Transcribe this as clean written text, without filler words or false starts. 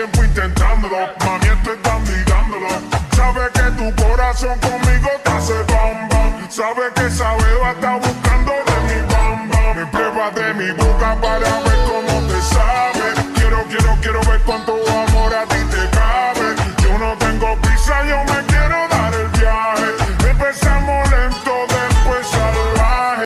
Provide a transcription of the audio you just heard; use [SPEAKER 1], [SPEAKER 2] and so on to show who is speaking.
[SPEAKER 1] tiempo intentándolo. Mami, estoy dando y dándolo. Sabe que tu corazón conmigo te hace bam bam. Sabe que esa beba está buscando de mi bam bam. Me prueba de mi boca para ver cómo te sabe. Quiero ver cuánto amor a